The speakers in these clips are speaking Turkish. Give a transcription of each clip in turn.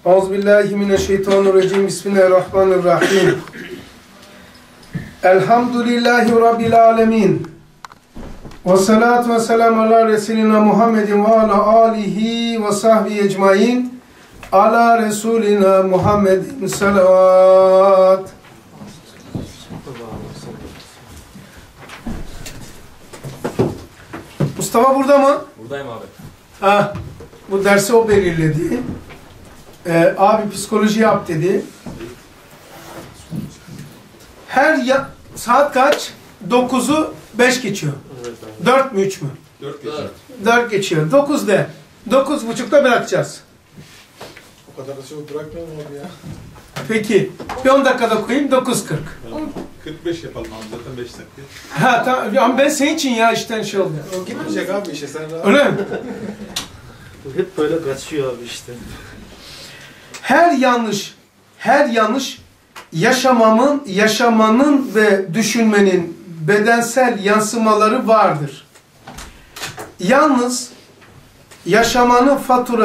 Euzubillahimineşşeytanirracim. Bismillahirrahmanirrahim. Elhamdülillahi Rabbil alemin. Ve salatu ve selamu ala Resulina Muhammedin ve ala alihi ve sahbihi ecmain. Ala Resulina Muhammedin salavat. Mustafa burada mı? Buradayım abi. Ha, bu dersi o belirledi. Abi psikoloji yap dedi. Saat kaç? 9'u 5 geçiyor. Evet abi. 4 mü 3 mü? 4 geçiyor. 4 geçiyor. 9 de. 9.30'da bırakacağız. O kadar da çok bırakmayalım abi ya. Peki. Bir 10 dakikada koyayım 9.40. 45 yapalım abi zaten 5 dakika. Ha tamam. Ama ben senin için ya işten şey oldu. O gitmeyecek abi işe sen rahat. Öyle mi? Hep böyle kaçıyor abi işte. Her yanlış yaşamanın ve düşünmenin bedensel yansımaları vardır. Yalnız yaşamanın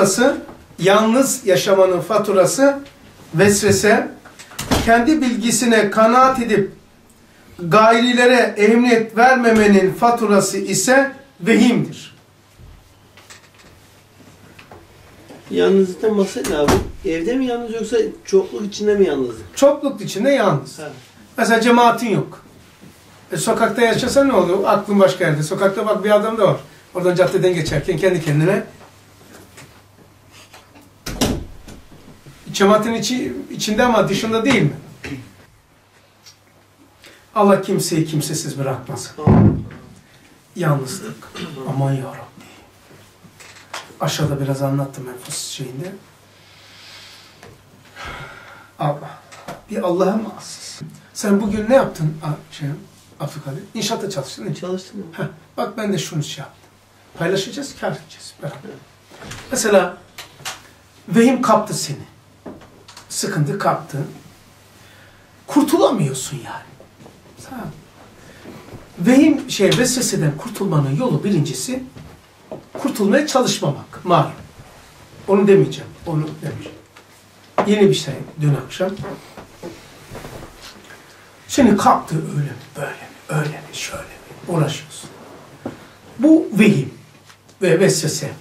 faturası vesvese, kendi bilgisine kanaat edip gayrilere ehemmiyet vermemenin faturası ise vehimdir. Yalnızlıktan bahsedin abi. Evde mi yalnız yoksa çokluk içinde mi yalnızlık? Çokluk içinde yalnız. Ha. Mesela cemaatin yok. Sokakta yaşasan ne oluyor? Aklın başka yerde. Sokakta bak bir adam da var. Oradan caddeden geçerken kendi kendine. Cemaatin içinde ama dışında değil mi? Allah kimseyi kimsesiz bırakmasın. Yalnızlık. Aman ya Rabbi. Aşağıda biraz anlattım Enfus şeyinde. Allah. Bir Allah'a mahsus. Sen bugün ne yaptın Abdülkadir? İnşaatta çalıştın değil mi? Çalıştın mı? Heh, bak ben de şunu şey yaptım. Paylaşacağız, kâr edeceğiz beraber. Mesela vehim kaptı seni. Sıkıntı kaptı. Kurtulamıyorsun yani. Tamam. Vehim vesveseden kurtulmanın yolu birincisi kurtulmaya çalışmamak. Malum. Onu demeyeceğim. Onu demeyeceğim. Yeni bir şey dün akşam. Seni kaptı öyle mi, böyle mi, öyle mi, şöyle mi uğraşıyorsun. Bu vehim ve vesvese.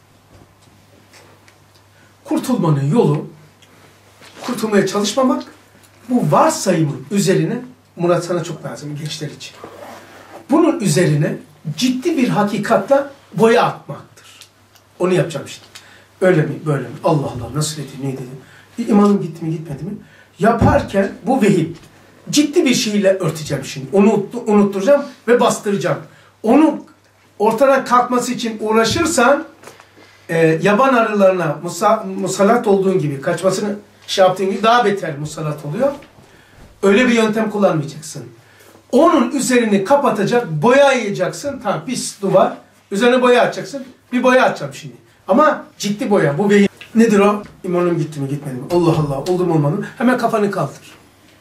Kurtulmanın yolu kurtulmaya çalışmamak, bu varsayımın üzerine, Murat sana çok lazım gençler için. Bunun üzerine ciddi bir hakikatle boya atmaktır. Onu yapacağım işte. Öyle mi, böyle mi? Allah Allah nasıl dedi, ne dedi? İmanım gitti mi, gitmedi mi? Yaparken bu vehim. Ciddi bir şeyle örteceğim şimdi. Onu unutturacağım ve bastıracağım. Onun ortadan kalkması için uğraşırsan yaban arılarına musallat olduğun gibi, kaçmasını yaptığın gibi daha beter musallat oluyor. Öyle bir yöntem kullanmayacaksın. Onun üzerini kapatacak, boya yiyeceksin. Tamam, pis duvar. Üzerine boya atacaksın. Bir boya atacağım şimdi. Ama ciddi boya. Bu vehim. Nedir o? İmanım gitti mi, gitmedi mi? Allah Allah. Oldu mu, olmadı mı? Hemen kafanı kaldır.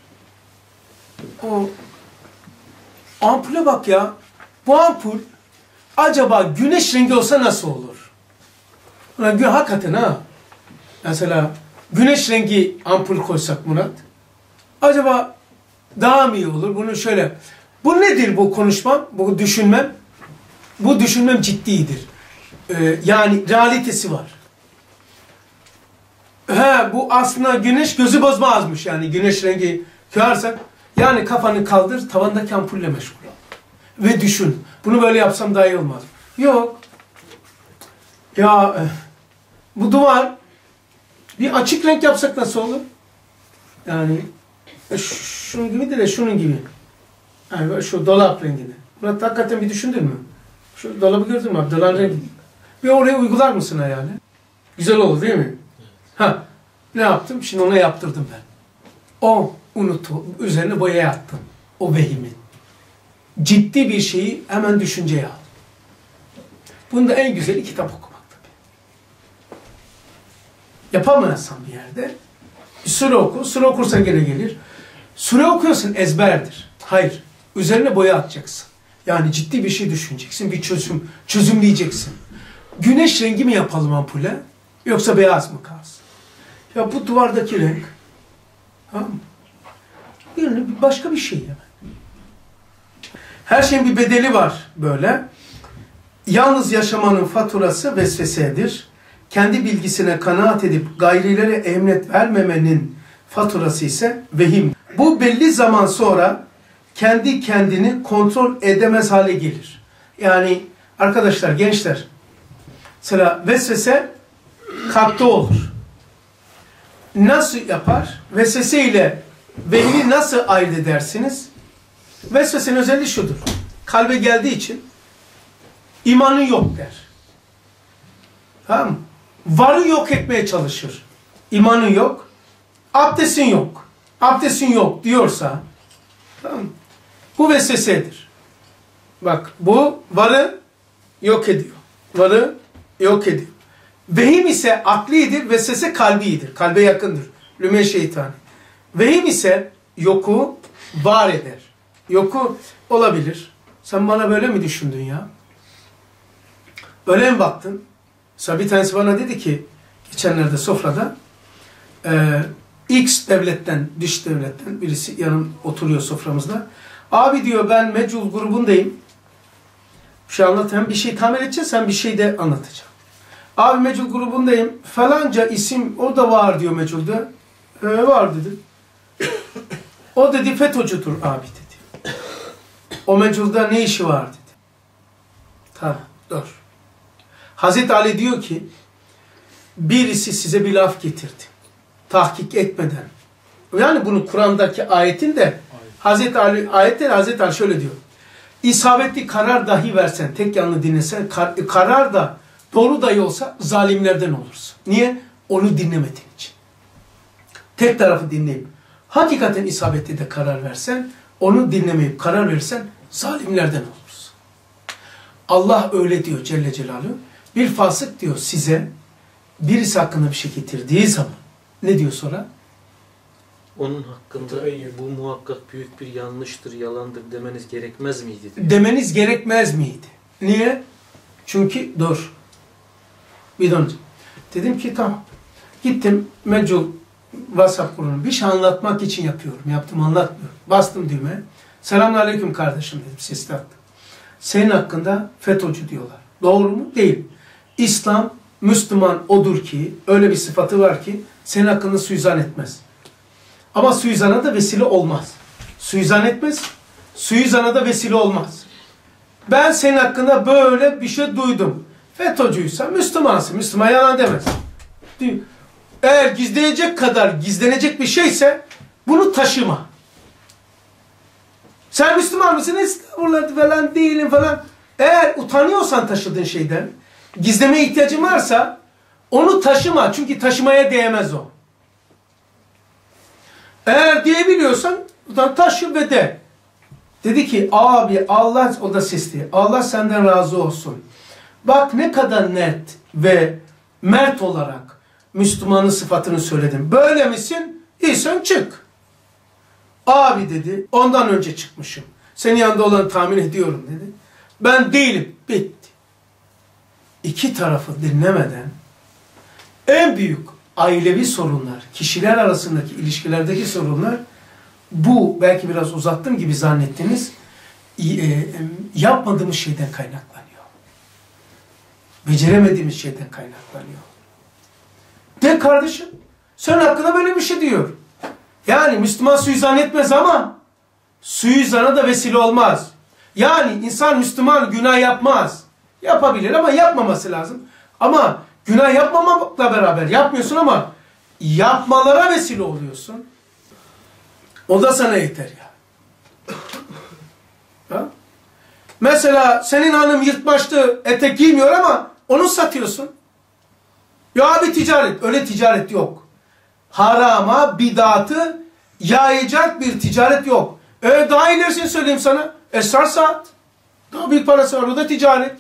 O ampule bak ya. Bu ampul acaba güneş rengi olsa nasıl olur? Hakikaten ha. Mesela güneş rengi ampul koysak Murat. Acaba daha mı iyi olur? Bunu şöyle. Bu nedir bu konuşmam? Bu düşünmem? Bu düşünmem ciddidir. Yani realitesi var. Bu aslında güneş gözü bozmazmış yani güneş rengi koyarsak. Yani kafanı kaldır, tavandaki ampulle meşgul ol. Ve düşün. Bunu böyle yapsam daha iyi olmaz. Yok. Ya bu duvar bir açık renk yapsak nasıl olur? Yani şunun gibi değil de şunun gibi. Yani şu dolap rengini. Murat hakikaten bir düşündün mü? Şu dolabı gördün mü abi? Dolabın rengi. Bir oraya uygular mısın hayali? Güzel olur değil mi? Ha. Ne yaptım? Şimdi ona yaptırdım ben. O unuttu. Üzerine boya attım. O vehimin. Ciddi bir şeyi hemen düşünceye al. Bunda en güzeli kitap okumak tabii. Yapamazsan bir yerde bir süre oku. Süre okursan gene gelir. Süre okuyorsun ezberdir. Hayır. Üzerine boya atacaksın. Yani ciddi bir şey düşüneceksin. Bir çözümleyeceksin. Güneş rengi mi yapalım ampule? Yoksa beyaz mı kalsın? Ya bu duvardaki renk, tamam mı? Başka bir şey yani. Her şeyin bir bedeli var böyle. Yalnız yaşamanın faturası vesvesedir. Kendi bilgisine kanaat edip gayrilere emniyet vermemenin faturası ise vehim. Bu belli zaman sonra kendi kendini kontrol edemez hale gelir. Yani arkadaşlar, gençler, mesela vesvese kalpte olur. Nasıl yapar? Vesvese ile vehmi nasıl ayırt edersiniz? Vesvesenin özelliği şudur. Kalbe geldiği için imanın yok der. Tamam mı? Varı yok etmeye çalışır. İmanın yok. Abdestin yok. Abdestin yok diyorsa, tamam mı? Bu vesvesedir. Bak, bu varı yok ediyor. Varı yok ediyor. Vehim ise aklidir, vesvese kalbidir. Kalbe yakındır. Lüme şeytani. Vehim ise yoku var eder. Yoku olabilir. Sen bana böyle mi düşündün ya? Öyle mi baktın? Mesela bir tanesi bana dedi ki, geçenlerde sofrada, X devletten, dış devletten birisi yanım oturuyor soframızda. Abi diyor, ben Mecul grubundayım. Bir şey anlatayım, bir şey tamir edeceğiz, sen bir şey de anlatacağım. Abi Mecul grubundayım, falanca isim o da var diyor Mecul'da. Var dedi. O dedi FETÖ'cüdür abi dedi. O Mecul'da ne işi var dedi. Tamam, dur. Hazreti Ali diyor ki, birisi size bir laf getirdi. Tahkik etmeden. Yani bunu Kur'an'daki ayetin de Hazreti Ali, ayette Hazreti Ali şöyle diyor. İsabetli karar dahi versen, tek yanlı dinlesen, karar da doğru dahi olsa zalimlerden olursun. Niye? Onu dinlemediğin için. Tek tarafı dinleyip hakikaten isabetli de karar versen, onu dinlemeyip karar verirsen zalimlerden olursun. Allah öyle diyor Celle Celaluhu. Bir fasık diyor size birisi hakkında bir şey getirdiği zaman ne diyor sonra? Onun hakkında bu muhakkak büyük bir yanlıştır, yalandır demeniz gerekmez miydi? Demeniz gerekmez miydi? Niye? Çünkü dur. Bir dön. Dedim ki tamam. Gittim Mecul WhatsApp grubuna. Bir şey anlatmak için yapıyorum. Yaptım, anlatmıyorum. Bastım düğmeye. Selamünaleyküm kardeşim dedim. Sesli attım. Senin hakkında FETÖ'cü diyorlar. Doğru mu? Değil. İslam, Müslüman odur ki, öyle bir sıfatı var ki senin hakkında suizan etmez. Ama suizana da vesile olmaz. Suizan etmez, suizana da vesile olmaz. Ben senin hakkında böyle bir şey duydum. FETÖ'cüysen Müslümansın. Müslüman yalan demez. Eğer gizleyecek kadar gizlenecek bir şeyse bunu taşıma. Sen Müslüman mısın? Estağfurullah falan değilim falan. Eğer utanıyorsan taşıdığın şeyden, gizlemeye ihtiyacın varsa onu taşıma. Çünkü taşımaya değmez o. Eğer diyebiliyorsan taşı ve de. Dedi ki abi Allah, o da sesli. Allah senden razı olsun. Bak ne kadar net ve mert olarak Müslümanın sıfatını söyledim. Böyle misin? İyisen çık. Abi dedi, ondan önce çıkmışım. Senin yanında olanı tahmin ediyorum dedi. Ben değilim. Bitti. İki tarafı dinlemeden en büyük ailevi sorunlar, kişiler arasındaki ilişkilerdeki sorunlar, bu belki biraz uzattım gibi zannettiniz, yapmadığımız şeyden kaynaklanıyor. Beceremediğimiz şeyden kaynaklanıyor. De kardeşim, sen hakkında böyle bir şey diyor. Yani Müslüman suizan etmez ama suizana da vesile olmaz. Yani insan Müslüman günah yapmaz. Yapabilir ama yapmaması lazım. Ama günah yapmamakla beraber yapmıyorsun ama yapmalara vesile oluyorsun. O da sana yeter ya. Ha? Mesela senin hanım yırtmaçlı etek giymiyor ama onu satıyorsun. Ya bir ticaret. Öyle ticaret yok. Harama, bidatı yayacak bir ticaret yok. Daha ilerisini söyleyeyim sana. Esrar saat. Daha büyük parası var. O da ticaret.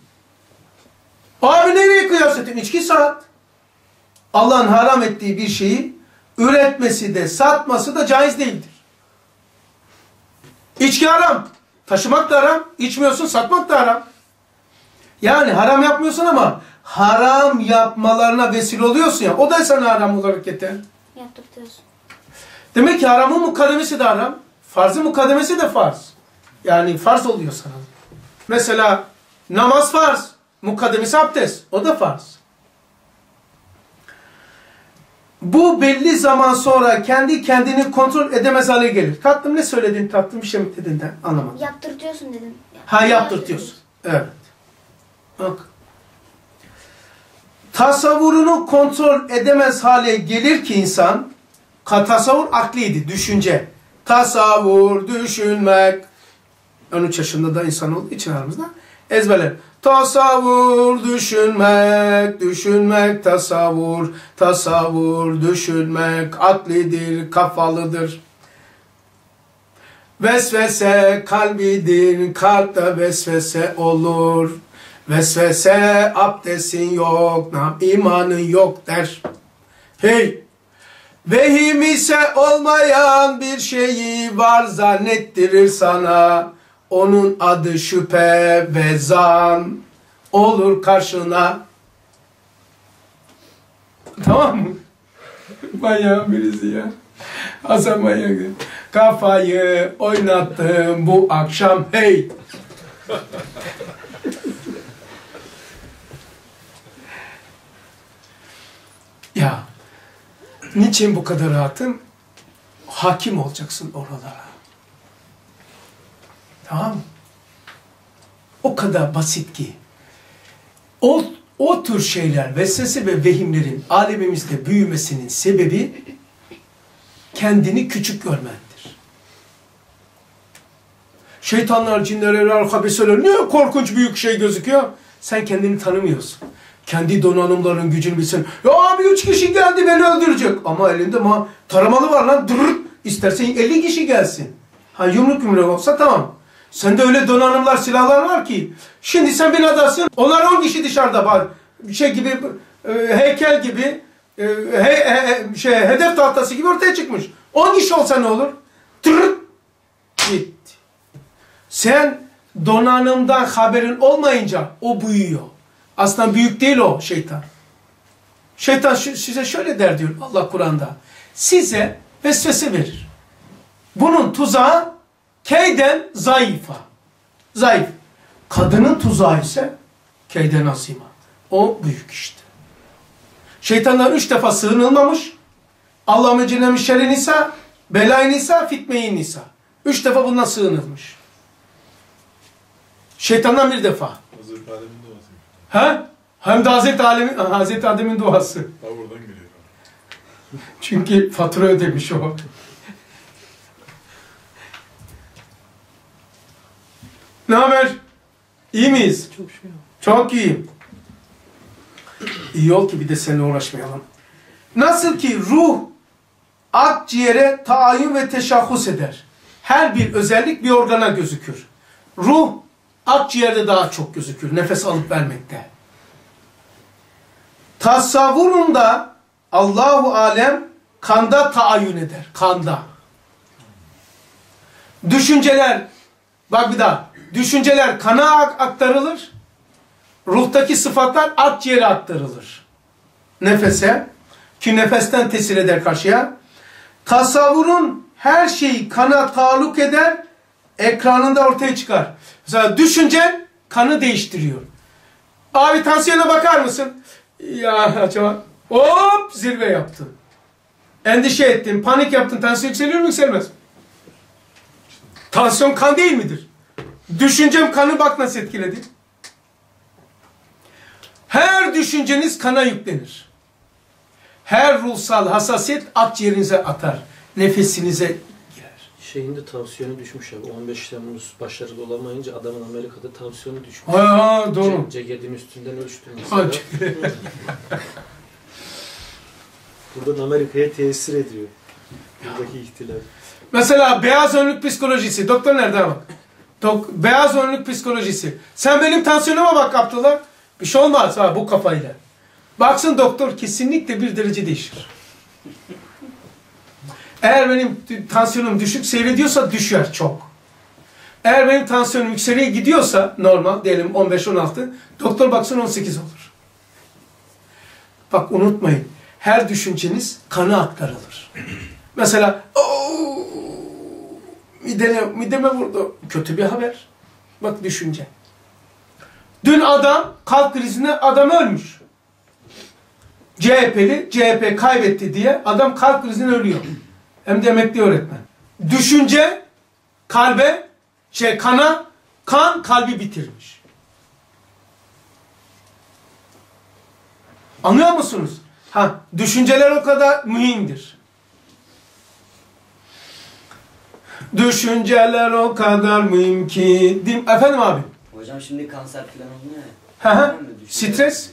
Abi nereye kıyas ettin? İçki saat. Allah'ın haram ettiği bir şeyi üretmesi de satması da caiz değildir. İçki haram. Taşımak da haram. İçmiyorsun, satmak da haram. Yani haram yapmıyorsun ama haram yapmalarına vesile oluyorsun ya, o da sana haram olarak yeter. Yaptırtıyorsun. Demek ki haramın mukaddemesi de haram, farzın mukaddemesi de farz. Yani farz oluyor sana. Mesela namaz farz, mukaddemesi abdest, o da farz. Bu belli zaman sonra kendi kendini kontrol edemez hale gelir. Tatlım ne söyledin, tatlım bir şey mi dedin de anlamadım. Yaptırtıyorsun dedim. Ha, yaptırtıyorsun. Evet. Bak. Tasavvurunu kontrol edemez hale gelir ki insan, tasavvur akliydi, düşünce. Tasavvur, düşünmek. 13 yaşında da insan olduğu için aramızda ezberler. Tasavvur, düşünmek, düşünmek, tasavvur, tasavvur, düşünmek, aklidir, kafalıdır. Vesvese kalbidir, kalpte vesvese olur. Vesvese abdestin yok, imanın yok der. Hey! Vehim ise olmayan bir şeyi var zannettirir sana. Onun adı şüphe ve zan olur karşına. Tamam mı? Manyağın birisi ya. Hasan manyak. Kafayı oynattım bu akşam hey. Ya, niçin bu kadar rahatım? Hakim olacaksın oralara. Tamam mı? O kadar basit ki. O tür şeyler, vesvese ve vehimlerin alemimizde büyümesinin sebebi kendini küçük görmendir. Şeytanlar, cinler, habeseler niye korkunç büyük şey gözüküyor? Sen kendini tanımıyorsun. Kendi donanımların gücünü bilsin. Ya abi 3 kişi geldi beni öldürecek. Ama elinde taramalı var lan. Dırr, istersen 50 kişi gelsin. Ha, yumruk olsa tamam. Sende öyle donanımlar, silahlar var ki. Şimdi sen binadasın. Onlar 10 kişi dışarıda var. Şey gibi, heykel gibi, hedef tahtası gibi ortaya çıkmış. 10 kişi olsa ne olur? Dırr, gitti. Sen donanımdan haberin olmayınca o büyüyor. Aslında büyük değil o şeytan. Şeytan size şöyle der diyor Allah Kur'an'da. Size vesvese verir. Bunun tuzağı keyden zayıfa. Zayıf. Kadının tuzağı ise keyden azima. O büyük işte. Şeytandan 3 defa sığınılmamış. Allahümme cennem şerri nisa, belayı nisa, fitmeyi nisa. 3 defa bundan sığınılmış. Şeytandan bir defa. Hazreti Adem'in duası. Ha? Hem de Hazreti Adem'in duası. Daha buradan geliyor. Çünkü fatura ödemiş o. Ne haber? İyi miyiz? Çok şey yok. Çok iyiyim. İyi ol ki bir de seninle uğraşmayalım. Nasıl ki ruh akciğere taayyün ve teşahhus eder. Her bir özellik bir organa gözükür. Ruh akciğerde daha çok gözükür. Nefes alıp vermekte. Tasavvurunda Allahu alem kanda taayyün eder. Kanda. Düşünceler, bak bir daha. Düşünceler kana aktarılır. Ruhtaki sıfatlar akciğere aktarılır. Nefese. Ki nefesten tesir eder karşıya. Tasavvurun her şeyi kana taluk eder. Ekranında ortaya çıkar. Mesela düşüncen kanı değiştiriyor. Abi tansiyona bakar mısın? Ya acaba hop zirve yaptın. Endişe ettin, panik yaptın. Tansiyon yükseliyor mu yükselmez mi? Tansiyon kan değil midir? Düşüncem kanı bak nasıl etkiledi. Her düşünceniz kana yüklenir. Her ruhsal hassasiyet akciğerinize atar. Nefesinize girer. Şeyinde tansiyonu düşmüş abi. 15 Temmuz başarılı olamayınca adamın Amerika'da tansiyonu düşmüş. Ha doğru. Ceket'in üstünden ölçtüm mesela. Buradan Amerika'ya tesir ediyor. Buradaki ihtilal. Mesela beyaz önlük psikolojisi. Doktor nerede bak? Beyaz önlük psikolojisi. Sen benim tansiyonuma bak Abdullah. Bir şey olmaz ha bu kafayla. Baksın doktor kesinlikle 1 derece değişir. Eğer benim tansiyonum düşük seyrediyorsa düşer çok. Eğer benim tansiyonum yükseğe gidiyorsa normal diyelim 15-16 doktor baksın 18 olur. Bak unutmayın. Her düşünceniz kana aktarılır. Mesela mideme vurdu. Kötü bir haber. Bak düşünce. Dün adam kalp krizine adam ölmüş. CHP'li CHP kaybetti diye adam kalp krizine ölüyor. Hem de emekli öğretmen. Düşünce kalbe kan kalbi bitirmiş. Anlıyor musunuz? Düşünceler o kadar mühimdir. Düşünceler o kadar mühim ki. Efendim abi? Hocam şimdi kanser falan oluyor ya. Stres.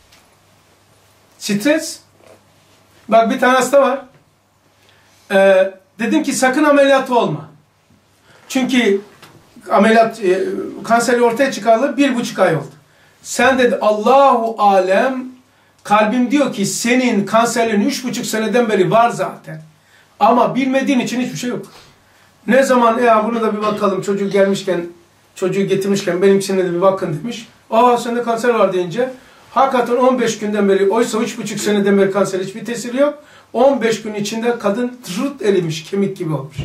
Stres. Bak bir tane hasta var. Dedim ki sakın ameliyat olma. Çünkü ameliyat kanseri ortaya çıkalı 1,5 ay oldu. Sen dedi Allahu alem kalbim diyor ki senin kanserin 3,5 seneden beri var zaten. Ama bilmediğin için hiçbir şey yok. Ne zaman bunu da bir bakalım çocuğu gelmişken çocuğu getirmişken benimkisine de bir bakın demiş. Sende kanser var deyince hakikaten 15 günden beri oysa 3,5 seneden beri kanser hiçbir tesiri yok. 15 gün içinde kadın tırırt erimiş kemik gibi olmuş.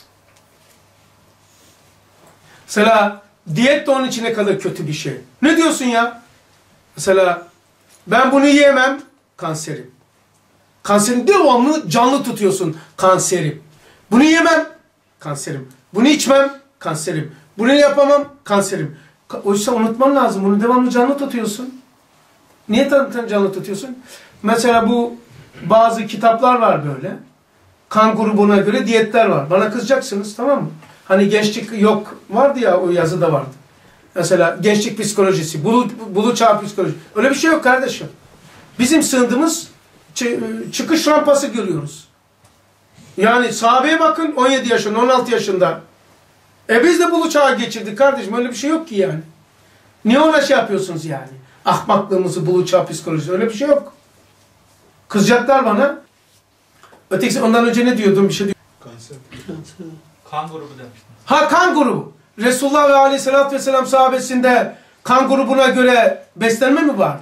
Mesela diyet de onun için ne kadar kötü bir şey. Ne diyorsun ya? Mesela ben bunu yiyemem kanserim. Kanserin devamlı canlı tutuyorsun kanserim. Bunu yemem kanserim. Bunu içmem kanserim. Bunu yapamam kanserim. Oysa unutman lazım. Bunu devamlı canlı tutuyorsun. Niye canlı tutuyorsun? Mesela bu bazı kitaplar var böyle. Kan grubuna göre diyetler var. Bana kızacaksınız tamam mı? Hani gençlik yok vardı ya o yazıda vardı. Mesela gençlik psikolojisi, bulu çağ psikolojisi. Öyle bir şey yok kardeşim. Bizim sığındığımız çıkış rampası görüyoruz. Yani sahabeye bakın 17 yaşında, 16 yaşında. Biz de bulu çağı geçirdik kardeşim. Öyle bir şey yok ki yani. Niye ona şey yapıyorsunuz yani? Ahmaklığımızı bulu çağ psikolojisi. Öyle bir şey yok. Kızacaklar bana. Ötekisi ondan önce ne diyordum bir şey diyordum. Kanser. Kan grubu demiştin. Kan grubu. Resulullah ve Aleyhisselatü Vesselam sahabesinde kan grubuna göre beslenme mi vardı?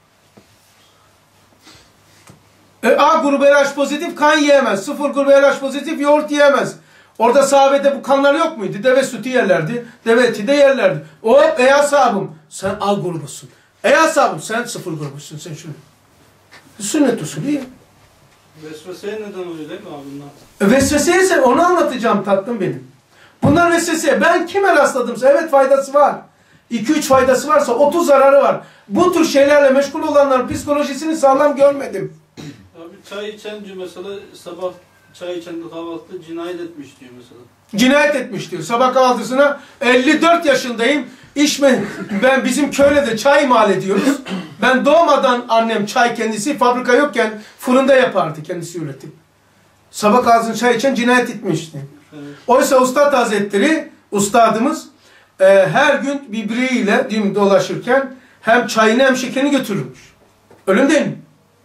A grubu RH pozitif kan yiyemez. 0 grubu RH pozitif yoğurt yiyemez. Orada sahabede bu kanlar yok muydu? Deve sütü yerlerdi. Deve eti de yerlerdi. Ey ashabım sen A grubusun. Ey ashabım sen 0 grubusun. Sen şunu. Sünnet usulü iyi. Vesveseye neden oluyor değil mi abi bunlar? Vesveseye ise onu anlatacağım tatlım benim. Bunlar vesveseye. Ben kime rastladımsa evet faydası var. 2-3 faydası varsa 30 zararı var. Bu tür şeylerle meşgul olanların psikolojisini sağlam görmedim. Abi çay içen diyor mesela sabah çay içen kahvaltıda cinayet etmiş diyor mesela. Cinayet etmiş diyor. Sabah kahvaltısına 54 yaşındayım. Ben bizim köyde de çay imal ediyoruz. Ben doğmadan annem çay kendisi fabrika yokken fırında yapardı kendisi üretip. Sabah kahvaltısında çay içen cinayet etmişti. Evet. Oysa Ustad Hazretleri, ustadımız her gün birbiriyle dolaşırken hem çayını hem şekerini götürürmüş. Öyle mi değil mi?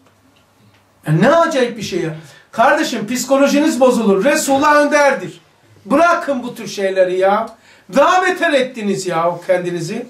Ne acayip bir şey ya. Kardeşim psikolojiniz bozulur. Resulullah önderdir. Bırakın bu tür şeyleri ya. Daha beter ettiniz ya kendinizi.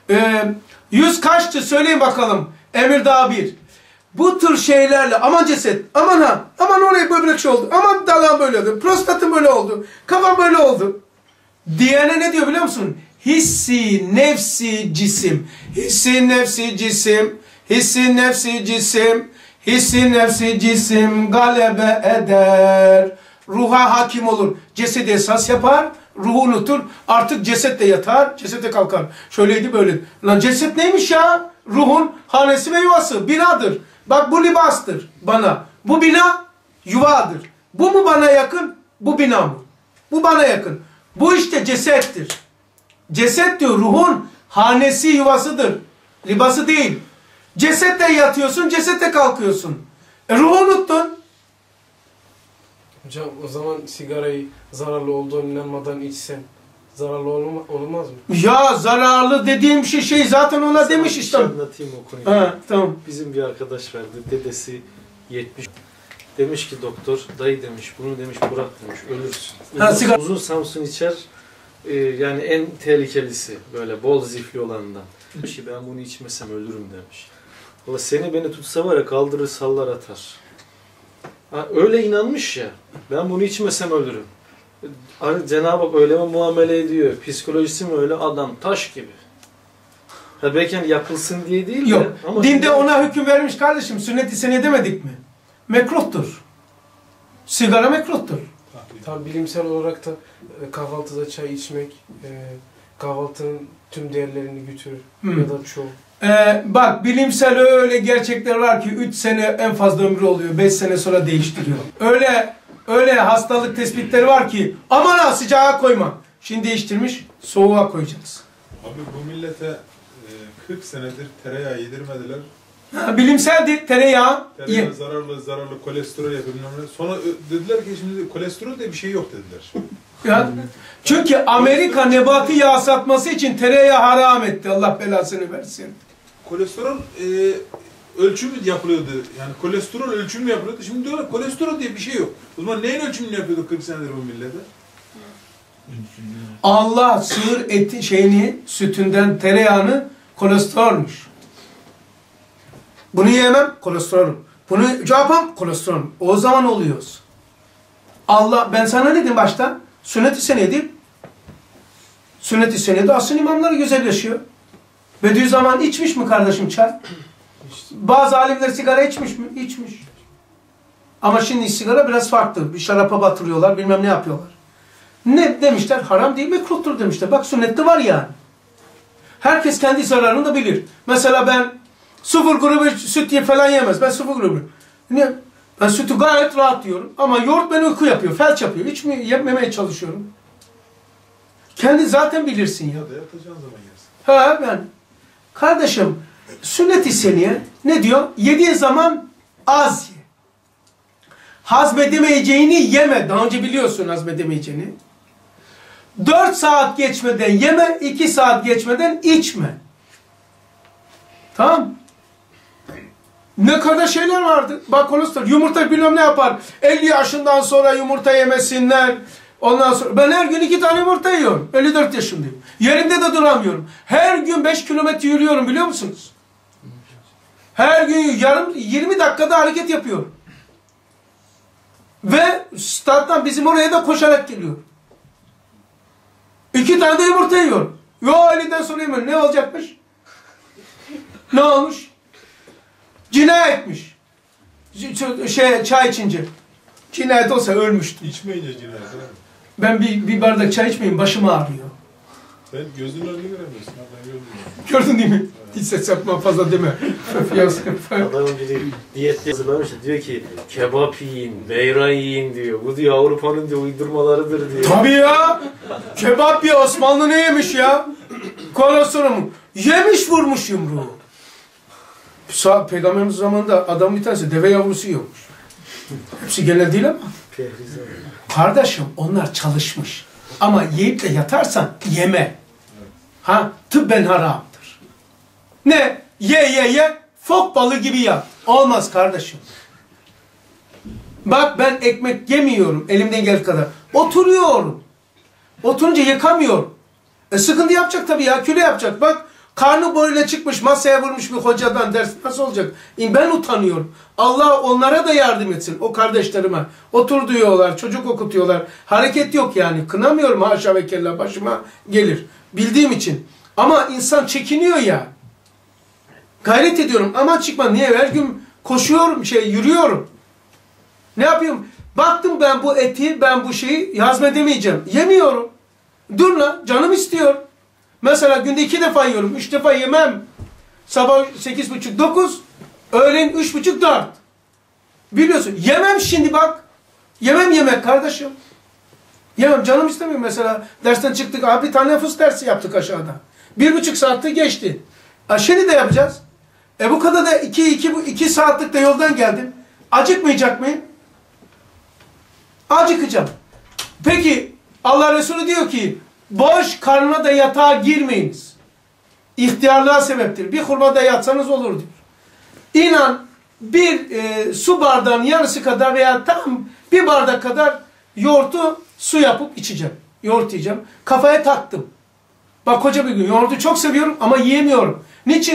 100 kaçtı söyleyin bakalım. Emirdağ 1. Bu tür şeylerle aman ceset, aman oraya böbrek şey oldu, aman dalağım böyle oldu, prostatım böyle oldu, kafam böyle oldu. Diyene ne diyor biliyor musun? Hissi nefsi cisim, hissi nefsi cisim, hissi nefsi cisim, hissi nefsi cisim galebe eder. Ruha hakim olur. Cesedi esas yapar, ruhu unutur. Artık ceset de yatar, ceset de kalkar. Şöyleydi böyleydi. Lan ceset neymiş ya? Ruhun hanesi ve yuvası, binadır. Bak bu libastır bana. Bu bina yuvadır. Bu mu bana yakın? Bu bina mı? Bu bana yakın. Bu işte cesettir. Ceset diyor ruhun hanesi yuvasıdır. Libası değil. Cesette yatıyorsun, cesette kalkıyorsun. Ruhu unuttun. Hocam o zaman sigarayı zararlı olduğunu inanmadan içsen zararlı olmaz mı? Ya zararlı dediğim şey zaten ona Sana demiş işte. Anlatayım o konuyu. Ha, tamam. Bizim bir arkadaş vardı. Dedesi 70. Demiş ki doktor, dayı demiş, bunu demiş bırak demiş, ölürsün. Uzun Samsun içer, yani en tehlikelisi, böyle bol zifli olanından. Demiş ki ben bunu içmesem ölürüm demiş. Valla seni beni tutsa var ya kaldırır sallar atar. Ha, öyle inanmış ya. Ben bunu içmesem ölürüm. Hani Cenab-ı Hak öyle mi muamele ediyor? Psikolojisi mi öyle? Adam taş gibi. Ha belki hani yapılsın diye değil de. Yok. Ama Dinde ona hüküm vermiş kardeşim. Sünnet-i seneye demedik mi? Mekruhtur. Sigara mekruhtur. Tam bilimsel olarak da kahvaltıda çay içmek kahvaltının tüm değerlerini götürür ya da çoğu. Bak bilimsel öyle gerçekler var ki 3 sene en fazla ömrü oluyor. 5 sene sonra değiştiriyor. Öyle hastalık tespitleri var ki aman ha sıcağa koyma. Şimdi değiştirmiş soğuğa koyacaksın. Abi bu millete 40 senedir tereyağı yedirmediler. Bilimseldi tereyağı. Tereyağı zararlı kolesterol yapıyor. Sonra dediler ki şimdi kolesterol diye bir şey yok dediler. Ya, çünkü Amerika nebati yağ satması için tereyağı haram etti. Allah belasını versin. Kolesterol ölçümü yapılıyordu. Yani kolesterol ölçümü yapılıyordu. Şimdi diyorlar kolesterol diye bir şey yok. O zaman neyin ölçümünü yapıyordu 40 senedir bu millete? Allah sığır eti sütünden tereyağını kolesterolmuş. Bunu yemem kolesterol. Bunu yapamam kolesterol. O zaman oluyoruz. Allah ben sana ne dedim başta? Sünnet-i senedi. Sünnet-i senedi asıl imamlar güzel yaşıyor. Bediüzzaman içmiş mi kardeşim çay? Bazı alimler sigara içmiş mi? İçmiş. Ama şimdi sigara biraz farklı. Bir şarapa batırıyorlar, bilmem ne yapıyorlar. Ne demişler? Haram değil, mekruhtur demişler. Bak sünnette var yani. Herkes kendi zararını da bilir. Mesela ben sıfır grubu süt falan yemez. Ben sıfır grubu. Ne? Ben sütü gayet rahat yiyorum. Ama yoğurt beni uyku yapıyor, felç yapıyor. Hiç mi yememeye çalışıyorum. Kendi zaten bilirsin ya. Ya da yatacağın zaman yersin. Ben. Kardeşim, sünnet-i seniyye ne diyor? Yediği zaman az ye. Hazmedemeyeceğini yeme. Daha önce biliyorsun hazmedemeyeceğini. 4 saat geçmeden yeme, 2 saat geçmeden içme. Tamam. Ne kadar şeyler vardı. Bak kolesterol, yumurta bilmem ne yapar. 50 yaşından sonra yumurta yemesinler. Ondan sonra ben her gün 2 tane yumurta yiyorum. 54 yaşındayım. Yerimde de duramıyorum. Her gün 5 kilometre yürüyorum biliyor musunuz? Her gün 20 dakikada hareket yapıyorum. Ve stat'tan bizim oraya da koşarak geliyorum. 2 tane de yumurta yiyorum. Yo öğleden sonra yemiyorum. Ne olacakmış? Ne olmuş? Cinayetmiş. Çay içince. Cinayet olsa ölmüştüm. İçmeyince cinayet. Ben bir bardak çay içmeyeyim, başım ağrıyor. Sen gözünün önünü göremiyorsun. Ben gördüm. Gördün değil mi? Hiç ses yapma fazla deme. Adamın biri diyette hazırlamış diyor ki kebap yiyin, beyran yiyin diyor. Bu diyor Avrupa'nın diyor uydurmalarıdır diyor. Tabii ya. Kebap ya Osmanlı ne yemiş ya? Kolostromu. Yemiş vurmuş yumruğu. Peygamberimiz zamanında adam bir tanesi deve yavrusu yiyormuş. Hepsi genel değil ama. Kardeşim onlar çalışmış. Ama yiyip de yatarsan yeme. Ha, tıbben haramdır. Ne? Ye. Fok balığı gibi yat. Olmaz kardeşim. Bak ben ekmek yemiyorum elimden geldiği kadar. Oturuyorum. Oturunca yıkamıyorum. Sıkıntı yapacak tabii ya. Kilo yapacak. Bak karnı böyle çıkmış masaya vurmuş bir hocadan ders nasıl olacak? Ben utanıyorum. Allah onlara da yardım etsin. O kardeşlerime. Otur diyorlar. Çocuk okutuyorlar. Hareket yok yani. Kınamıyorum haşa ve kella. Başıma gelir. Bildiğim için. Ama insan çekiniyor ya. Gayret ediyorum. Ama çıkma. Niye? Her gün koşuyorum. Yürüyorum. Ne yapıyorum? Baktım ben bu eti, ben bu şeyi hazmedemeyeceğim. Yemiyorum. Dur lan. Canım istiyor. Mesela günde 2 defa yiyorum. 3 defa yemem. Sabah 8.30-9. Öğlen 3.30-4. Biliyorsun. Yemem şimdi bak. Yemem yemek kardeşim. Yemem. Canım istemiyor mesela. Dersten çıktık. Abi teneffüs dersi yaptık aşağıda. 1,5 saatte geçti. Şimdi de yapacağız. Bu kadar da 2 saatlik de yoldan geldim. Acıkmayacak mıyım? Acıkacağım. Peki Allah Resulü diyor ki boş karnına da yatağa girmeyiniz. İhtiyarlığa sebeptir. Bir hurmada yatsanız olur diyor. İnan bir su bardağının yarısı kadar veya tam bir bardak kadar yoğurtu su yapıp içeceğim. Yoğurt yiyeceğim. Kafaya taktım. Bak koca bir gün yoğurdu çok seviyorum ama yiyemiyorum. Niçin?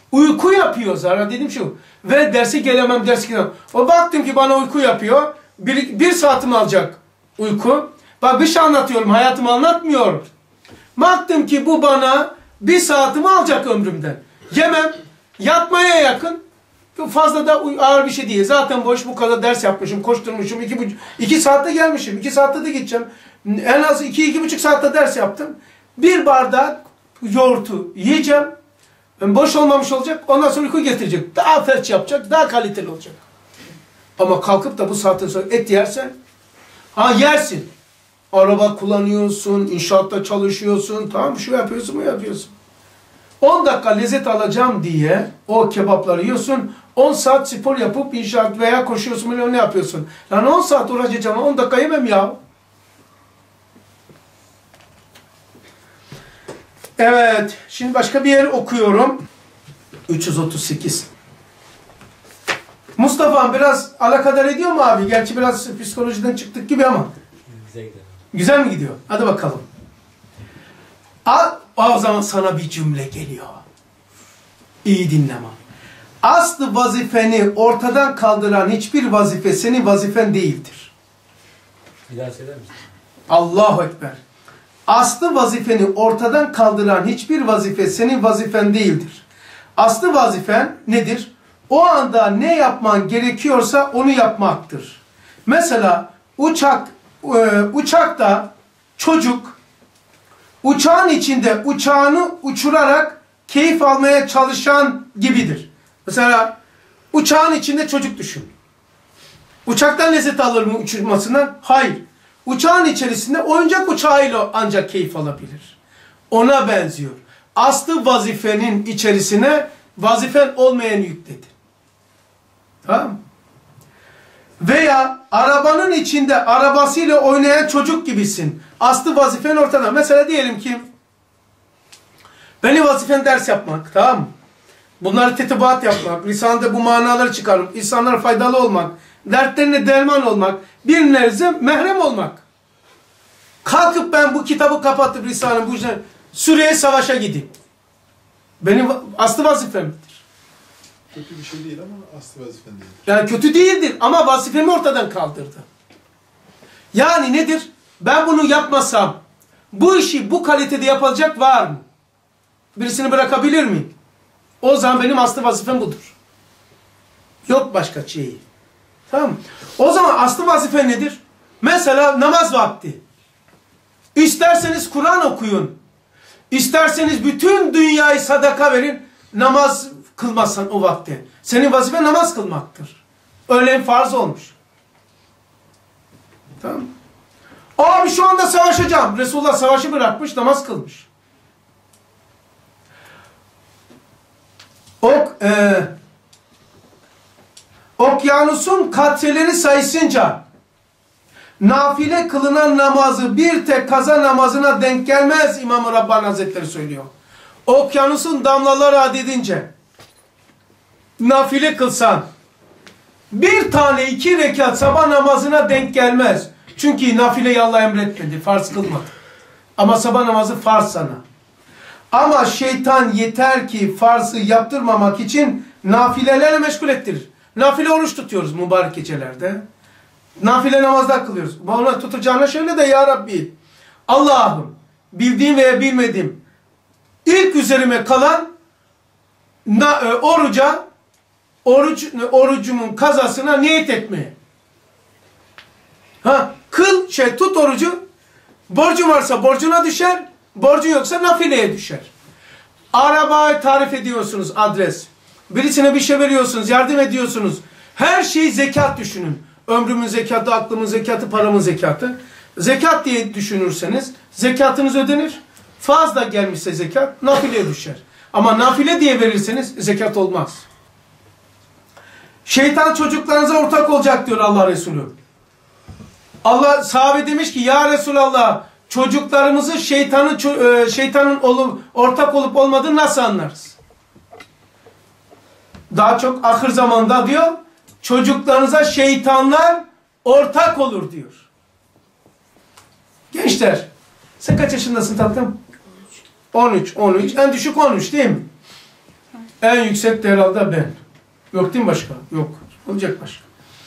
Uyku yapıyor Zara, dedim şu. Ve derse gelemem, derse gelemem. O baktım ki bana uyku yapıyor. Bir saatimi alacak uyku. Bak bir şey anlatıyorum, hayatımı anlatmıyorum. Baktım ki bu bana 1 saatimi alacak ömrümden. Yemem, yatmaya yakın. Fazla da ağır bir şey değil. Zaten boş, bu kadar ders yapmışım, koşturmuşum. 2 saatte gelmişim. 2 saatte de gideceğim. En az 2-2,5 saatte ders yaptım. 1 bardak yoğurtu yiyeceğim. Boş olmamış olacak. Ondan sonra uyku getirecek. Daha felç yapacak. Daha kaliteli olacak. Ama kalkıp da bu saatten sonra et yersen, yersin. Araba kullanıyorsun, inşaatta çalışıyorsun, tamam, şu yapıyorsun, bu yapıyorsun. 10 dakika lezzet alacağım diye o kebapları yiyorsun. 10 saat spor yapıp inşaat veya koşuyorsun, ne yapıyorsun? Lan 10 saat uğraşacağım, 10 dakika yemem ya. Evet, şimdi başka bir yer okuyorum. 338. Mustafa biraz alakadar ediyor mu abi? Gerçi biraz psikolojiden çıktık gibi ama. Güzel gider. Güzel mi gidiyor? Hadi bakalım. O zaman sana bir cümle geliyor. İyi dinleme. Aslı vazifeni ortadan kaldıran hiçbir vazife senin vazifen değildir. Bir daha söyler misin? Allahu Ekber. Aslı vazifeni ortadan kaldıran hiçbir vazife senin vazifen değildir. Aslı vazifen nedir? O anda ne yapman gerekiyorsa onu yapmaktır. Mesela uçakta çocuk uçağın içinde uçağını uçurarak keyif almaya çalışan gibidir. Mesela uçağın içinde çocuk düşün. Uçaktan lezzet alır mı uçurmasından? Hayır. Uçağın içerisinde oyuncak uçağıyla ancak keyif alabilir. Ona benziyor. Aslı vazifenin içerisine vazifen olmayan yükledin. Tamam mı? Veya arabanın içinde arabasıyla oynayan çocuk gibisin. Aslı vazifen ortada. Mesela diyelim ki benim vazifem ders yapmak. Tamam mı? Bunları tetebat yapmak. Lisanında bu manaları çıkarmak. İnsanlara faydalı olmak. Dertlerine derman olmak. Bir nebze mehrem olmak. Kalkıp ben bu kitabı kapatıp lisanım bu yüzden Suriye savaşa gideyim. Benim aslı vazifemdir. Kötü bir şey değil ama aslı vazifen değil. Yani kötü değildir ama vazifemi ortadan kaldırdı. Yani nedir? Ben bunu yapmasam bu işi bu kalitede yapacak var mı? Birisini bırakabilir miyim? O zaman benim aslı vazifem budur. Yok başka şey. Tamam mı? O zaman aslı vazife nedir? Mesela namaz vakti. İsterseniz Kur'an okuyun. İsterseniz bütün dünyayı sadaka verin. Namaz kılmazsan o vakti. Senin vazifen namaz kılmaktır. Öğlen farz olmuş. Tamam. Abi şu anda savaşacağım. Resulullah savaşı bırakmış, namaz kılmış. Okyanusun katreleri sayısınca nafile kılınan namazı bir tek kaza namazına denk gelmez İmam-ı Rabbani Hazretleri söylüyor. Okyanusun damlaları adedince nafile kılsan bir tane 2 rekat sabah namazına denk gelmez. Çünkü nafileyi Allah emretmedi, farz kılmadı. Ama sabah namazı farz sana. Ama şeytan yeter ki farzı yaptırmamak için nafilelerle meşgul ettirir. Nafile oruç tutuyoruz mübarek gecelerde. Nafile namazlar kılıyoruz. Ona tutacağına şöyle de ya Rabbi Allah'ım bildiğim veya bilmediğim ilk üzerime kalan orucumun kazasına niyet etmeye. Tut orucu. Borcun varsa borcuna düşer. Borcun yoksa nafileye düşer. Arabayı tarif ediyorsunuz, adres. Birisine bir şey veriyorsunuz, yardım ediyorsunuz. Her şeyi zekat düşünün. Ömrümün zekatı, aklımın zekatı, paramın zekatı. Zekat diye düşünürseniz zekatınız ödenir. Fazla gelmişse zekat nafileye düşer. Ama nafile diye verirseniz zekat olmaz. Şeytan çocuklarınıza ortak olacak diyor Allah Resulü. Allah sahabe demiş ki ya Resulallah çocuklarımızı şeytanın ortak olup olmadığını nasıl anlarız? Daha çok ahir zamanda diyor çocuklarınıza şeytanlar ortak olur diyor. Gençler sen kaç yaşındasın tatlım? 13. En düşük 13 değil mi? En yüksek de herhalde ben. Yok değil mi başka? Yok. Olacak başka.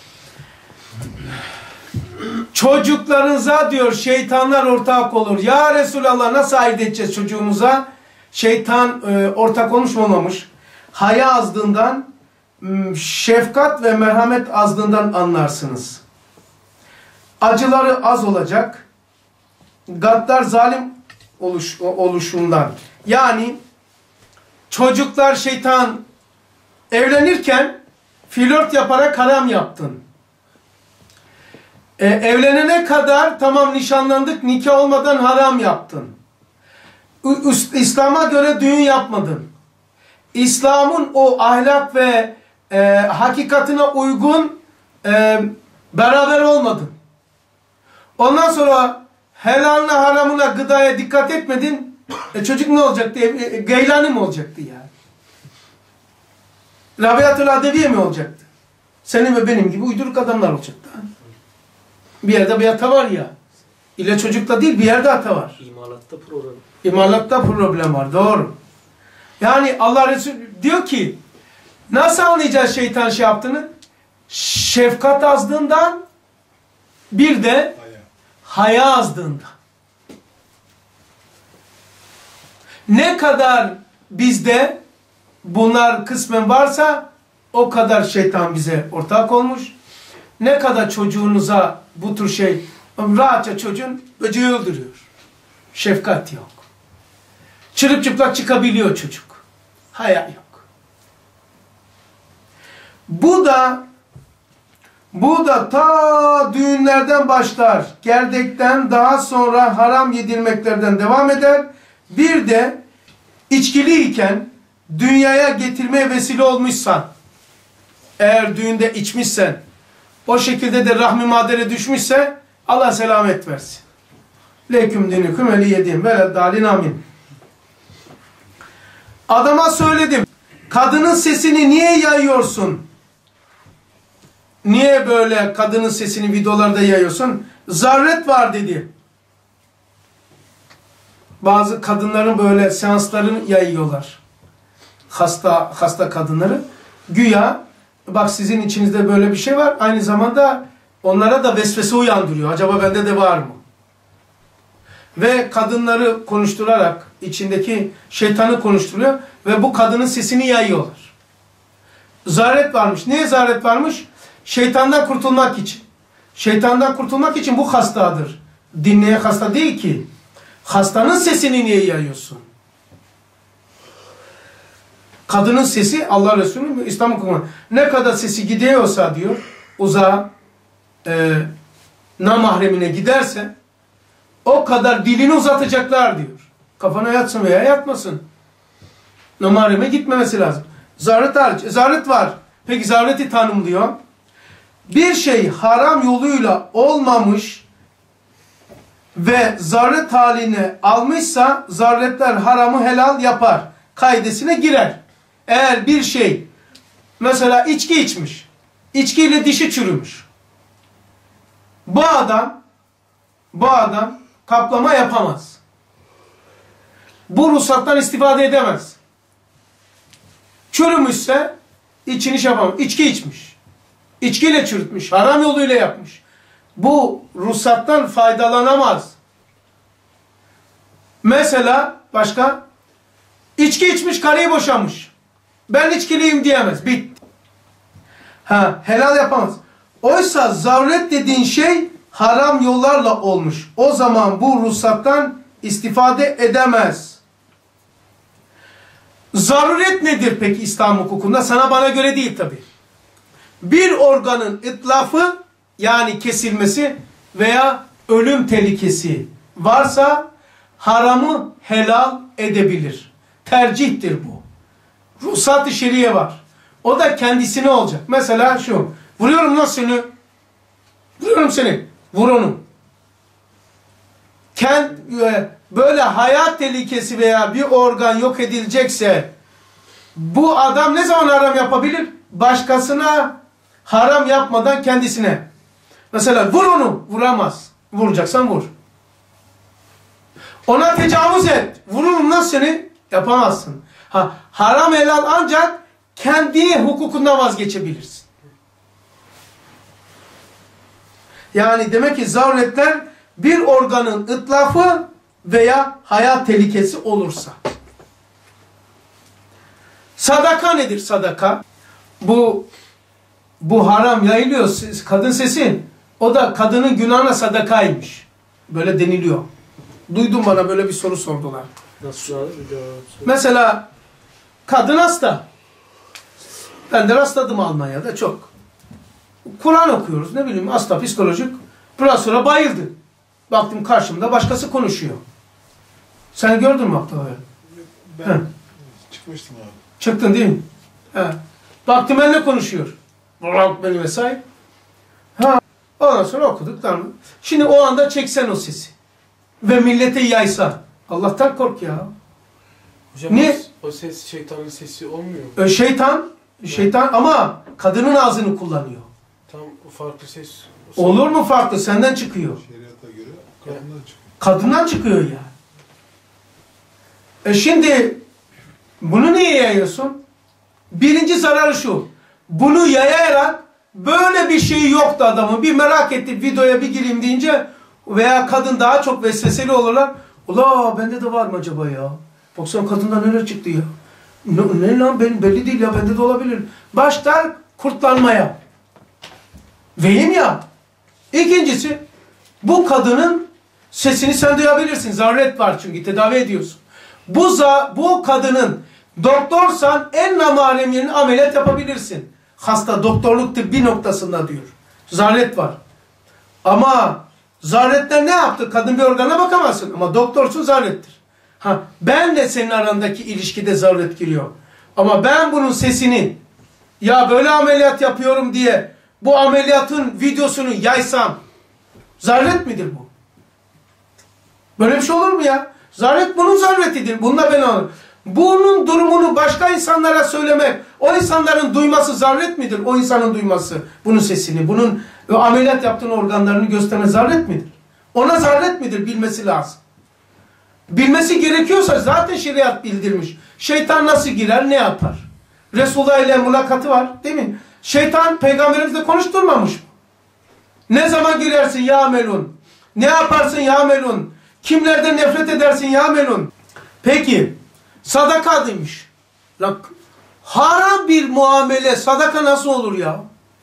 Çocuklarınıza diyor şeytanlar ortak olur. Ya Resulallah nasıl ayırt edeceğiz çocuğumuza? Şeytan ortak olmuş mu olmamış? Haya azlığından, şefkat ve merhamet azlığından anlarsınız. Acıları az olacak. Gaddar zalim oluşundan. Yani çocuklar şeytan evlenirken flört yaparak haram yaptın. Evlenene kadar tamam nişanlandık, nikah olmadan haram yaptın. İslam'a göre düğün yapmadın. İslam'ın o ahlak ve hakikatine uygun beraber olmadın. Ondan sonra helaline haramına gıdaya dikkat etmedin. Çocuk ne olacaktı? Geylani mi olacaktı yani? Rabiatül Adeviye mi olacaktı? Senin ve benim gibi uyduruk adamlar olacaktı. Bir yerde bir hata var ya. İle çocukla değil bir yerde hata var. İmalatta problem. İmalatta problem var. Doğru. Yani Allah Resulü diyor ki nasıl anlayacağız şeytan şey yaptığını? Şefkat azlığından bir de haya azlığından. Ne kadar bizde bunlar kısmen varsa o kadar şeytan bize ortak olmuş. Ne kadar çocuğunuza bu tür şey rahatça çocuğun böceği öldürüyor. Şefkat yok. Çırıp çıplak çıkabiliyor çocuk. Haya yok. Bu da ta düğünlerden başlar. Gerdekten daha sonra haram yedirmeklerden devam eder. Bir de içkiliyken dünyaya getirmeye vesile olmuşsan, eğer düğünde içmişsen, o şekilde de rahmi madere düşmüşse Allah selamet versin. Leküm dinüküm eliyedim veled dalin amin. Adama söyledim. Kadının sesini niye yayıyorsun? Niye böyle kadının sesini videolarda yayıyorsun? Zarret var dedi. Bazı kadınların böyle seanslarını yayıyorlar. Hasta kadınları. Güya bak sizin içinizde böyle bir şey var. Aynı zamanda onlara da vesvese uyandırıyor. Acaba bende de var mı? Ve kadınları konuşturarak içindeki şeytanı konuşturuyor ve bu kadının sesini yayıyorlar. Zaret varmış. Niye zaret varmış? Şeytandan kurtulmak için. Şeytandan kurtulmak için bu hastadır. Dinleyen hasta değil ki. Hastanın sesini niye yayıyorsun? Kadının sesi Allah Resulü'nün İslam hukumu. Ne kadar sesi gidiyorsa diyor uzağa namahremine giderse o kadar dilini uzatacaklar diyor. Kafana yatsın veya yatmasın. Namahreme gitmemesi lazım. Zaret hariç. Zaret var. Peki zareti tanımlıyor. Bir şey haram yoluyla olmamış ve zaret haline almışsa zaretler haramı helal yapar. Kaidesine girer. Eğer bir şey mesela içki içmiş. İçkiyle dişi çürümüş. Bu adam kaplama yapamaz. Bu ruhsattan istifade edemez. Çürümüşse içini şey yapamaz. İçki içmiş. İçkiyle çürütmüş. Haram yoluyla yapmış. Bu ruhsattan faydalanamaz. Mesela başka içki içmiş, karıyı boşamış. Ben içkiliyim diyemez. Bitti. Helal yapamaz. Oysa zaruret dediğin şey haram yollarla olmuş. O zaman bu ruhsattan istifade edemez. Zaruret nedir peki İslam hukukunda? Sana bana göre değil tabi. Bir organın itlafı yani kesilmesi veya ölüm tehlikesi varsa haramı helal edebilir. Tercihtir bu. Ruhsat-ı şeriye var. O da kendisine olacak. Mesela şu. Vuruyorum lan seni. Vuruyorum seni. Vur onu. Böyle hayat tehlikesi veya bir organ yok edilecekse bu adam ne zaman haram yapabilir? Başkasına haram yapmadan kendisine. Mesela vur onu. Vuramaz. Vuracaksan vur. Ona tecavüz et. Vururum lan seni. Yapamazsın. Haram helal ancak kendi hukukundan vazgeçebilirsin. Yani demek ki zaruretler bir organın ıtlafı veya hayat tehlikesi olursa. Sadaka nedir sadaka? Bu haram yayılıyor kadın sesi. O da kadının günahına sadakaymış. Böyle deniliyor. Duydum, bana böyle bir soru sordular. Nasıl abi? Mesela kadın hasta. Ben de rastladım Almanya'da çok. Kur'an okuyoruz, ne bileyim, hasta psikolojik. Biraz sonra bayıldı. Baktım karşımda başkası konuşuyor. Sen gördün mü Abdullah? Ben çıkmıştım abi. Çıktın değil mi? He. Baktım benimle konuşuyor. Benim vesaire. Ondan sonra okuduk. Tamam. Şimdi o anda çeksen o sesi. Ve millete yaysa. Allah'tan kork ya. Hocam Ne? o ses şeytanın sesi olmuyor mu? Şeytan ama kadının ağzını kullanıyor. Tam farklı ses. Olur mu farklı? Senden çıkıyor. Şeriata göre kadından çıkıyor. Kadından çıkıyor ya. Şimdi bunu niye yayıyorsun? Birinci zararı şu. Bunu yayarak böyle bir şey yoktu adamın. Bir merak etti, videoya bir gireyim deyince veya kadın daha çok vesveseli olurlar. Ula bende de var mı acaba ya? Baksana kadından neler çıktı ya. Ne lan, benim belli değil ya, bende de olabilir. Başlar kurtlanmaya. Vehim ya. İkincisi, bu kadının sesini sen duyabilirsin. Zaruret var çünkü tedavi ediyorsun. Bu kadının doktorsan en namarem yerini ameliyat yapabilirsin. Hasta doktorluk tıbbi noktasında diyor. Zaruret var. Ama zaruretler ne yaptı? Kadın bir organa bakamazsın ama doktorsun, zarurettir. Ben de senin arandaki ilişkide zaruret giriyor. Ama ben bunun sesini ya böyle ameliyat yapıyorum diye bu ameliyatın videosunu yaysam zaruret midir bu? Böyle bir şey olur mu ya? Zaruret bunun zaruretidir. Bununla ben alırım. Bunun durumunu başka insanlara söylemek, o insanların duyması zaruret midir? O insanın duyması, bunun sesini, bunun ameliyat yaptığın organlarını gösterme zaruret midir? Ona zaruret midir? Bilmesi lazım. Bilmesi gerekiyorsa zaten şeriat bildirmiş. Şeytan nasıl girer, ne yapar? Resulullah ile mülakatı var, değil mi? Şeytan peygamberimizle konuşturmamış mı? Ne zaman girersin ya melun? Ne yaparsın ya melun? Kimlerden nefret edersin ya melun? Peki, sadaka demiş. Haram bir muamele, sadaka nasıl olur ya?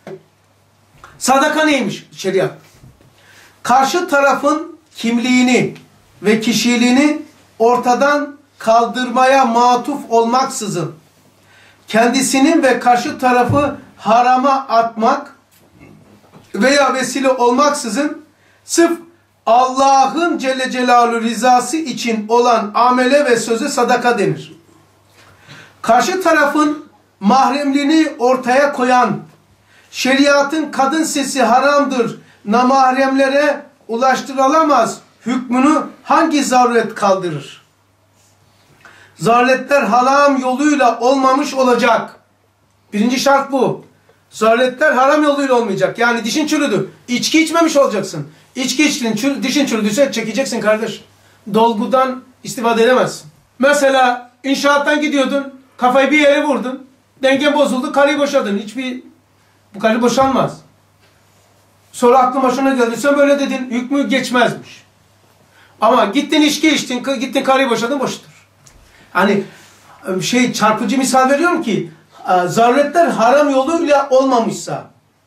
Sadaka neymiş şeriat? Karşı tarafın kimliğini ve kişiliğini ortadan kaldırmaya matuf olmaksızın kendisinin ve karşı tarafı harama atmak veya vesile olmaksızın sırf Allah'ın Celle Celaluhu rızası için olan amele ve söze sadaka denir. Karşı tarafın mahremliğini ortaya koyan, şeriatın kadın sesi haramdır, namahremlere ulaştırılamaz hükmünü hangi zaruret kaldırır? Zaruretler haram yoluyla olmamış olacak. Birinci şart bu. Zaruretler haram yoluyla olmayacak. Yani dişin çürüdü. İçki içmemiş olacaksın. İçki içtin, dişin çürüdüyse çekeceksin kardeş. Dolgudan istifade edemezsin. Mesela inşaattan gidiyordun, kafayı bir yere vurdun, dengen bozuldu, karıyı boşadın. Bu karı boşanmaz. Sonra aklın başına geldi, sen böyle dedin, hükmü geçmezmiş. Ama gittin içki içtin, gittin karıyı boşadın, boştur. Hani çarpıcı misal veriyorum ki, zaruretler haram yoluyla olmamışsa,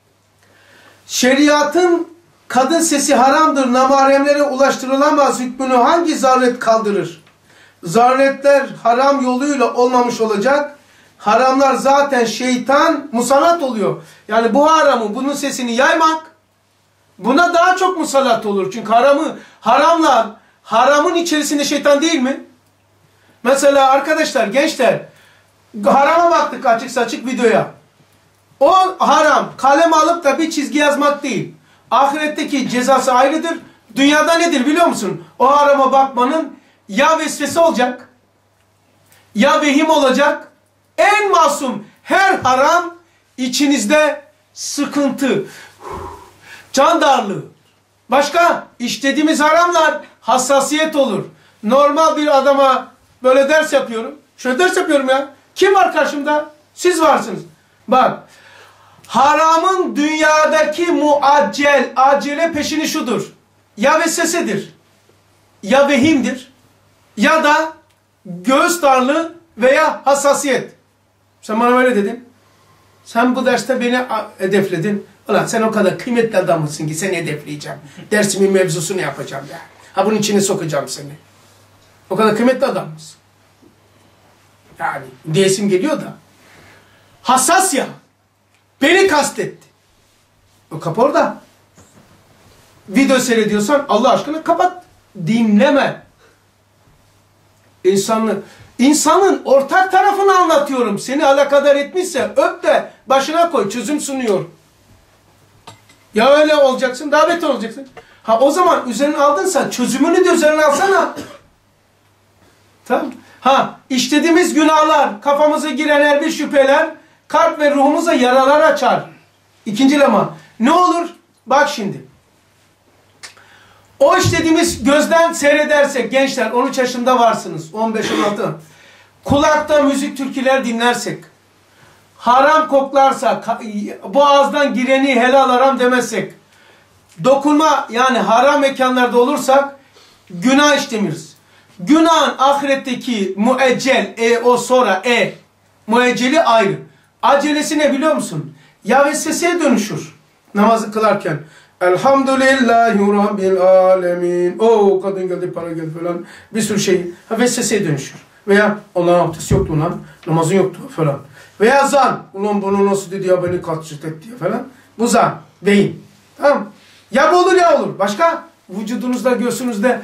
şeriatın kadın sesi haramdır, namahremlere ulaştırılamaz hükmünü hangi zaruret kaldırır? Zaruretler haram yoluyla olmamış olacak. Haramlar zaten şeytan musallat oluyor. Yani bu haramı, bunun sesini yaymak buna daha çok musallat olur. Çünkü haramın içerisinde şeytan değil mi? Mesela arkadaşlar, gençler, harama baktık açık saçık videoya. O haram, kalem alıp da bir çizgi yazmak değil. Ahiretteki cezası ayrıdır. Dünyada nedir biliyor musun? O harama bakmanın ya vesvese olacak, ya vehim olacak. En masum her haram içinizde sıkıntı, can darlığı. Başka işlediğimiz haramlar hassasiyet olur. Normal bir adama böyle ders yapıyorum. Şöyle ders yapıyorum ya. Kim var karşımda? Siz varsınız. Bak. Haramın dünyadaki acele peşini şudur. Ya vesvesedir, ya vehimdir, ya da göğüs darlığı veya hassasiyet. Sen bana öyle dedin. Sen bu derste beni hedefledin. Ulan sen o kadar kıymetli adam mısın ki seni hedefleyeceğim. Dersimin mevzusunu yapacağım ya. Ha bunun içine sokacağım seni. O kadar kıymetli adam mısın? Yani diyesim geliyor da. Hassas ya. Beni kastetti. O kapı orada. Video seyrediyorsan Allah aşkına kapat. Dinleme. İnsanın ortak tarafını anlatıyorum. Seni alakadar etmişse öp de başına koy. Çözüm sunuyor. Ya öyle olacaksın, daha beter olacaksın. Ha o zaman üzerine aldınsa çözümünü de üzerine alsana. Tamam. Ha işlediğimiz günahlar, kafamıza giren her bir şüpheler, kalp ve ruhumuza yaralar açar. İkinci lema. Ne olur? Bak şimdi. O işlediğimiz gözden seyredersek gençler 13 yaşında varsınız. 15-16. Kulakta müzik türküler dinlersek. Haram koklarsa, boğazdan gireni helal haram demezsek. Dokunma yani haram mekanlarda olursak günah işlemiriz. Günahın ahiretteki müeccel, o sonra müecceli ayrı. Acelesi ne biliyor musun? Ya vesveseye dönüşür namazı kılarken. Elhamdülillahi Rabbil alemin. Kadın geldi, para geldi falan. Bir sürü şey vesveseye dönüşür. Veya Allah'ın abdesti yoktu ulan, namazın yoktu falan. Veya zan. Ulan bunu nasıl dedi ya beni kaçırt et diye falan. Bu zan. Beyin. Tamam. Ya bu olur ya olur. Başka? Vücudunuzda, göğsünüzde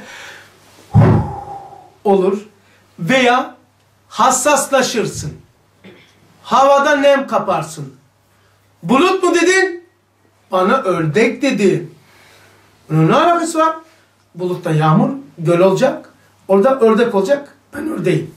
olur. Veya hassaslaşırsın. Havada nem kaparsın. Bulut mu dedin? Bana ördek dedi. Bunun ne alakası var? Bulutta yağmur, göl olacak. Orada ördek olacak. Ben ördeğim.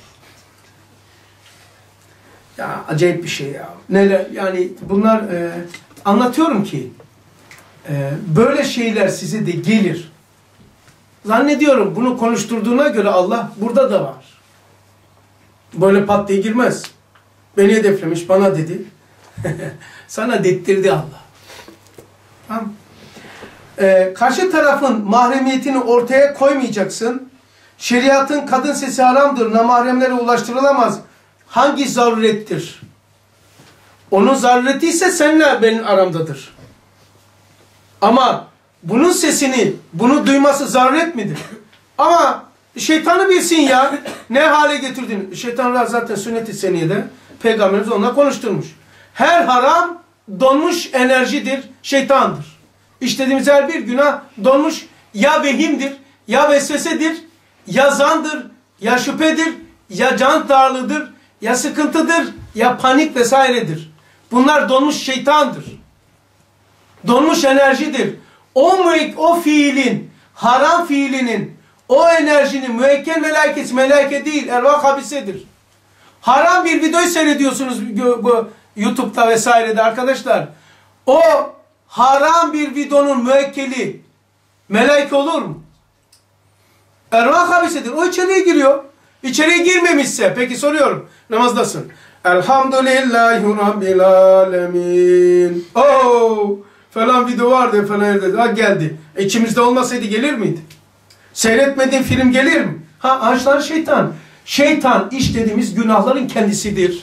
Ya acayip bir şey ya. Neler yani bunlar anlatıyorum ki böyle şeyler size de gelir. Zannediyorum bunu konuşturduğuna göre Allah burada da var. Böyle pat diye girmez. Beni hedeflemiş, bana dedi. Sana dettirdi Allah. Tamam. Karşı tarafın mahremiyetini ortaya koymayacaksın. Şeriatın kadın sesi haramdır, namahremlere ulaştırılamaz. Hangi zarurettir? Onun zarureti ise seninle benim aramdadır. Ama bunun sesini, bunu duyması zaruret midir? Ama şeytanı bilsin ya. Ne hale getirdin? Şeytanlar zaten sünnet-i seniyede Peygamberimiz onunla konuşturmuş. Her haram donmuş enerjidir, şeytandır. İşlediğimiz her bir günah donmuş ya vehimdir, ya vesvesedir, ya zandır, ya şüphedir, ya can darlığıdır, ya sıkıntıdır, ya panik vesairedir. Bunlar donmuş şeytandır. Donmuş enerjidir. O fiilin, haram fiilinin, o enerjinin müekkel melekesi, meleke değil, ervah habisedir. Haram bir videoyu seyrediyorsunuz bu YouTube'da vesairede arkadaşlar. O haram bir videonun müekkeli meleke olur mu? Ervah habisedir. O içeriye giriyor. İçeriye girmemişse, peki soruyorum, namazdasın. Elhamdülillahi Rabbil alemin. Falan video vardı falan yerde. Ha geldi. İçimizde olmasaydı gelir miydi? Seyretmediğin film gelir mi? Ağaçlar şeytan. Şeytan işlediğimiz günahların kendisidir.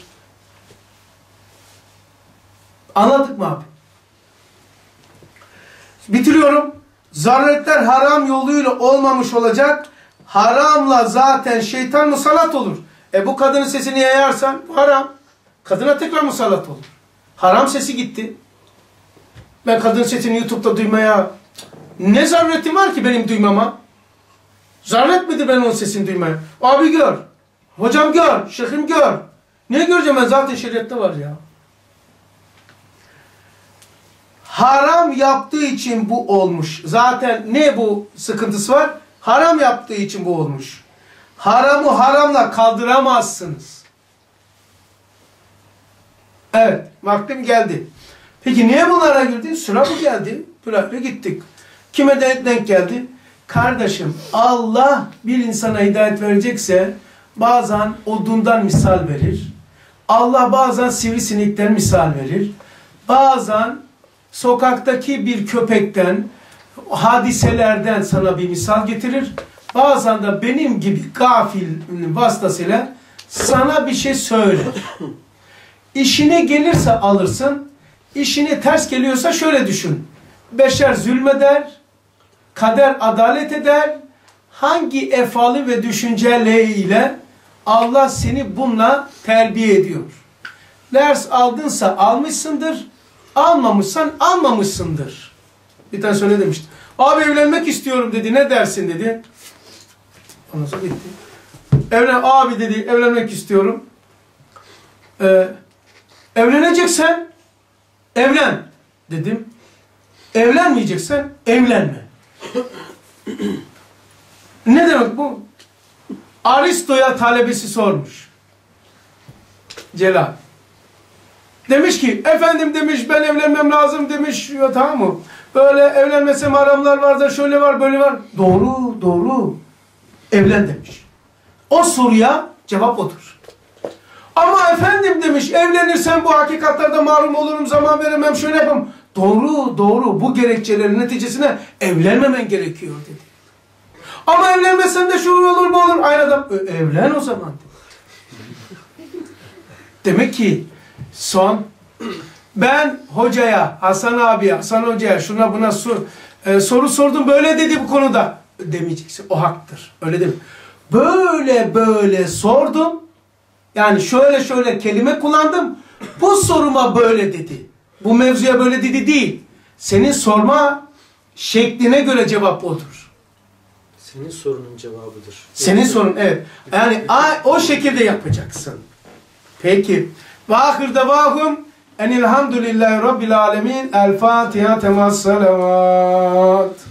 Anladık mı abi? Bitiriyorum. Zaruretler haram yoluyla olmamış olacak. Haramla zaten şeytan musallat olur. Bu kadının sesini yayarsan haram. Kadına tekrar musallat olur. Haram sesi gitti. Ben kadının sesini YouTube'da duymaya ne zaruretim var ki benim duymama? Zaruret midir ben onun sesini duymaya? Abi gör. Hocam gör. Şeyhim gör. Ne göreceğim ben? Zaten şeriatta var ya. Haram yaptığı için bu olmuş. Zaten ne bu sıkıntısı var? Haram yaptığı için bu olmuş. Haramı haramla kaldıramazsınız. Evet. Vaktim geldi. Peki niye bunlara girdin? Sıra bu geldi. Böyle gittik. Kime denk geldi? Kardeşim Allah bir insana hidayet verecekse bazen odundan misal verir. Allah bazen sivrisinekten misal verir. Bazen sokaktaki bir köpekten, hadiselerden sana bir misal getirir. Bazen de benim gibi gafil vasıtasıyla sana bir şey söyler. İşine gelirse alırsın, işine ters geliyorsa şöyle düşün. Beşer zulmeder, kader adalet eder. Hangi efali ve düşünceleriyle Allah seni bununla terbiye ediyor. Ders aldınsa almışsındır, almamışsan almamışsındır. Bir tane söyle demişti. Abi evlenmek istiyorum dedi. Ne dersin dedi. Ondan sonra bitti. Abi dedi evlenmek istiyorum. Evleneceksen evlen dedim. Evlenmeyeceksen evlenme. Ne demek bu? Aristo'ya talebesi sormuş. Celal. Demiş ki efendim demiş ben evlenmem lazım demiş. Ya, tamam mı? Böyle evlenmesem haramlar var da şöyle var böyle var. Doğru doğru. Evlen demiş. O soruya cevap odur. Ama efendim demiş evlenirsem bu hakikatlarda mahrum olurum, zaman veremem, şöyle yapamam. Doğru doğru, bu gerekçelerin neticesine evlenmemen gerekiyor dedi. Ama evlenmesen de şu olur bu olur. Aynı adam evlen o zaman dedi. Demek ki ben hocaya, Hasan abiye, Hasan hocaya şuna buna soru sordum böyle dedi bu konuda. Demeyeceksin, o haktır. Öyle değil mi? Böyle sordum. Yani şöyle kelime kullandım. Bu soruma böyle dedi. Bu mevzuya böyle dedi değil. Senin sorma şekline göre cevap odur. Senin sorunun cevabıdır. Senin sorun evet. Yani o şekilde yapacaksın. Peki. Ve ahir devahum enilhamdülillahi rabbil alemin. El Fatiha temas salavat.